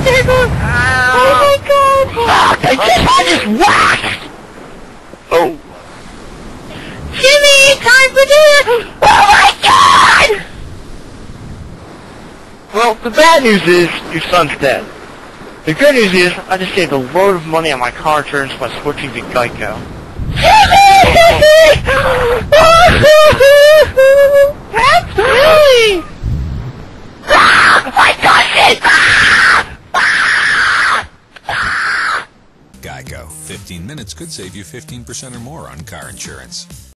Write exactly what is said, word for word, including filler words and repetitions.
there goes! Oh my god! Fuck! I just had this whacked! Oh. Jimmy, time for dinner! Oh my god! Well, the bad news is, your son's dead. The good news is, I just saved a load of money on my car insurance by switching to Geico. That's silly! My cousin! Geico. fifteen minutes could save you fifteen percent or more on car insurance.